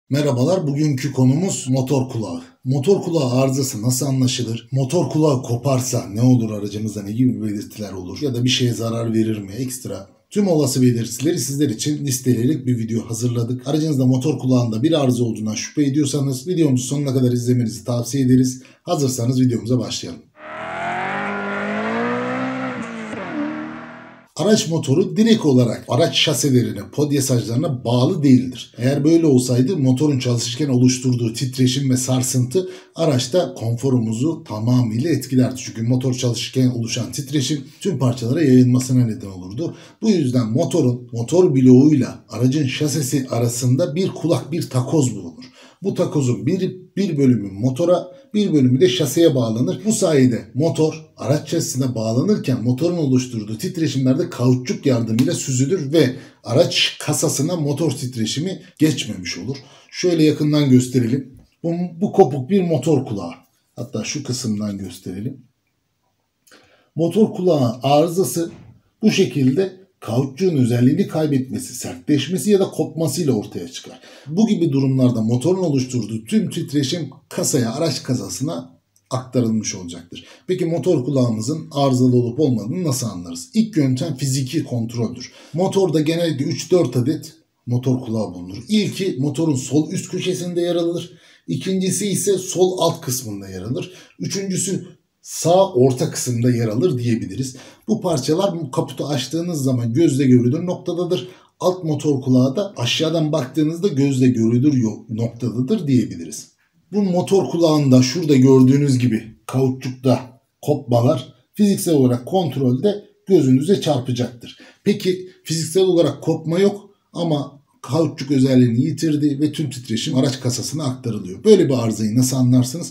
Merhabalar, bugünkü konumuz motor kulağı. Motor kulağı arızası nasıl anlaşılır? Motor kulağı koparsa ne olur, aracımızda ne gibi belirtiler olur? Ya da bir şeye zarar verir mi ekstra? Tüm olası belirtileri sizler için listeleyerek bir video hazırladık. Aracınızda motor kulağında bir arıza olduğundan şüphe ediyorsanız videomuzu sonuna kadar izlemenizi tavsiye ederiz. Hazırsanız videomuza başlayalım. Araç motoru direkt olarak araç şaselerine, podyasajlarına bağlı değildir. Eğer böyle olsaydı motorun çalışırken oluşturduğu titreşim ve sarsıntı araçta konforumuzu tamamıyla etkilerdi. Çünkü motor çalışırken oluşan titreşim tüm parçalara yayılmasına neden olurdu. Bu yüzden motor bloğuyla aracın şasisi arasında bir kulak, bir takoz bulunur. Bu takozun bir bölümü motora, bir bölümü de şaseye bağlanır. Bu sayede motor araç şasisine bağlanırken motorun oluşturduğu titreşimlerde kauçuk yardımıyla süzülür ve araç kasasına motor titreşimi geçmemiş olur. Şöyle yakından gösterelim. Bu kopuk bir motor kulağı. Hatta şu kısımdan gösterelim. Motor kulağı arızası bu şekilde kauçuğun özelliğini kaybetmesi, sertleşmesi ya da kopmasıyla ortaya çıkar. Bu gibi durumlarda motorun oluşturduğu tüm titreşim kasaya, araç kasasına aktarılmış olacaktır. Peki motor kulağımızın arızalı olup olmadığını nasıl anlarız? İlk yöntem fiziki kontroldür. Motorda genellikle 3-4 adet motor kulağı bulunur. İlki motorun sol üst köşesinde yer alır. İkincisi ise sol alt kısmında yer alır. Üçüncüsü sağ orta kısımda yer alır diyebiliriz. Bu parçalar kaputu açtığınız zaman gözle görülür noktadadır. Alt motor kulağı da aşağıdan baktığınızda gözle görülür noktadadır diyebiliriz. Bu motor kulağında şurada gördüğünüz gibi kauçukta kopmalar fiziksel olarak kontrolde gözünüze çarpacaktır. Peki fiziksel olarak kopma yok ama kauçuk özelliğini yitirdi ve tüm titreşim araç kasasına aktarılıyor. Böyle bir arızayı nasıl anlarsınız?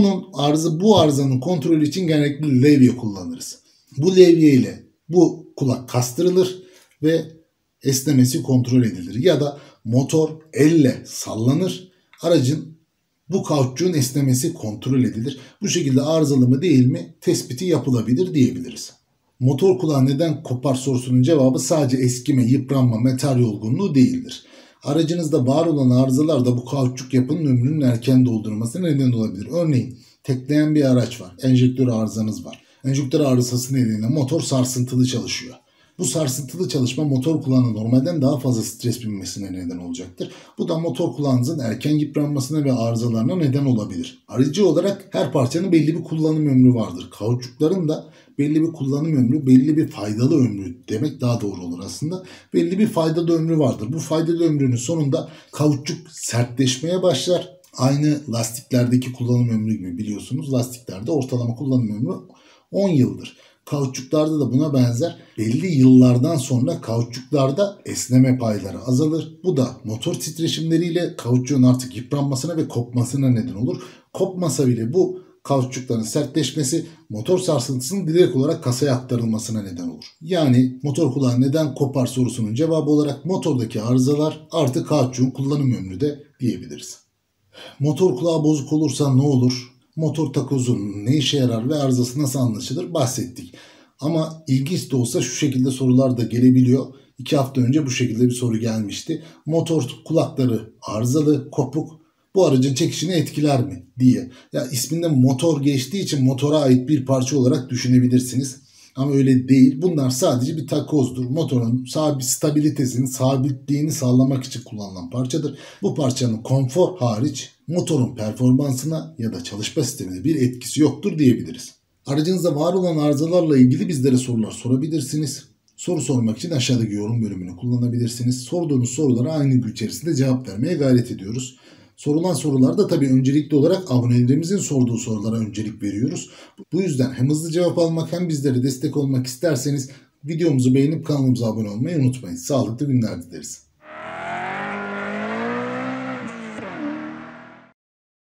Bu arızanın kontrolü için genellikle levye kullanırız. Bu levye ile bu kulak kastırılır ve esnemesi kontrol edilir. Ya da motor elle sallanır, aracın bu kauçuğun esnemesi kontrol edilir. Bu şekilde arızalı mı değil mi tespiti yapılabilir diyebiliriz. Motor kulağı neden kopar sorusunun cevabı sadece eskime, yıpranma, metal yorgunluğu değildir. Aracınızda var olan arızalar da bu kauçuk yapının ömrünün erken doldurmasına neden olabilir. Örneğin tekleyen bir araç var, enjektör arızanız var. Enjektör arızası nedeniyle motor sarsıntılı çalışıyor. Bu sarsıntılı çalışma motor kulağına normalden daha fazla stres binmesine neden olacaktır. Bu da motor kulağınızın erken yıpranmasına ve arızalarına neden olabilir. Ayrıca olarak her parçanın belli bir kullanım ömrü vardır. Kauçukların da belli bir kullanım ömrü, belli bir faydalı ömrü demek daha doğru olur aslında. Belli bir faydalı ömrü vardır. Bu faydalı ömrünün sonunda kauçuk sertleşmeye başlar. Aynı lastiklerdeki kullanım ömrü gibi, biliyorsunuz lastiklerde ortalama kullanım ömrü 10 yıldır. Kauçuklarda da buna benzer belli yıllardan sonra kauçuklarda esneme payları azalır. Bu da motor titreşimleriyle kauçuğun artık yıpranmasına ve kopmasına neden olur. Kopmasa bile bu kauçukların sertleşmesi motor sarsıntısının direkt olarak kasaya aktarılmasına neden olur. Yani motor kulağı neden kopar sorusunun cevabı olarak motordaki arızalar artı kauçuğun kullanım ömrü de diyebiliriz. Motor kulağı bozuk olursa ne olur? Motor takozunun ne işe yarar ve arızası nasıl anlaşılır bahsettik. Ama ilginç de olsa şu şekilde sorular da gelebiliyor. 2 hafta önce bu şekilde bir soru gelmişti. Motor kulakları arızalı, kopuk, bu aracın çekişini etkiler mi diye. Ya isminde motor geçtiği için motora ait bir parça olarak düşünebilirsiniz. Ama öyle değil. Bunlar sadece bir takozdur. Motorun stabilitesini, sabitliğini sağlamak için kullanılan parçadır. Bu parçanın konfor hariç motorun performansına ya da çalışma sistemine bir etkisi yoktur diyebiliriz. Aracınızda var olan arızalarla ilgili bizlere sorular sorabilirsiniz. Soru sormak için aşağıdaki yorum bölümünü kullanabilirsiniz. Sorduğunuz sorulara aynı gün içerisinde cevap vermeye gayret ediyoruz. Sorulan sorularda tabii öncelikli olarak abonelerimizin sorduğu sorulara öncelik veriyoruz. Bu yüzden hem hızlı cevap almak hem bizlere destek olmak isterseniz videomuzu beğenip kanalımıza abone olmayı unutmayın. Sağlıklı günler dileriz.